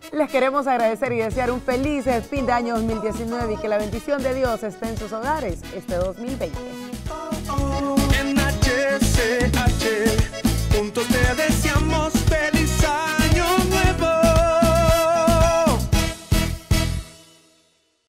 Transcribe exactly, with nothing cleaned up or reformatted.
Les queremos agradecer y desear un feliz fin de año dos mil diecinueve y que la bendición de Dios esté en sus hogares este dos mil veinte.